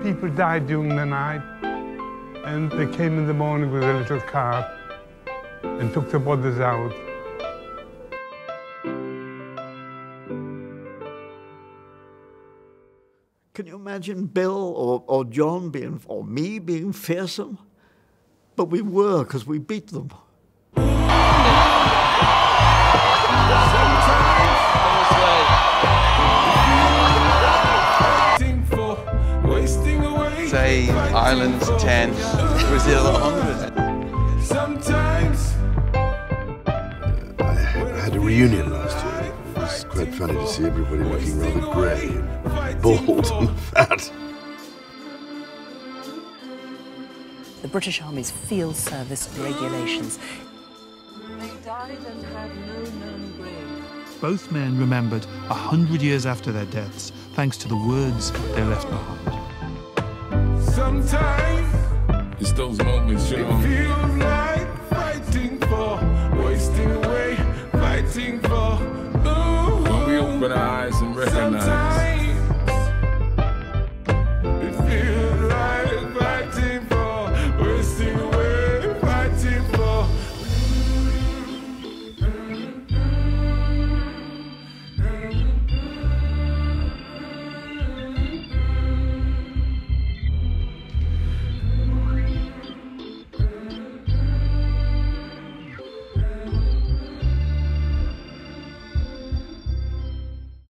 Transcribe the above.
people died during the night, and they came in the morning with a little cart and took the bodies out. Can you imagine Bill or John or me being fearsome? But we were, because we beat them. Say Ireland 10, Brazil 100. Sometimes. I had a reunion last year. It was quite funny to see everybody looking rather grey and bald and fat. The British Army's field service regulations. They died and had no known grave. Both men remembered 100 years after their deaths, thanks to the words they left behind. Sometimes it's those moments, you know. It feels like fighting for, wasting away, fighting for. Ooh. When we open our eyes and recognize.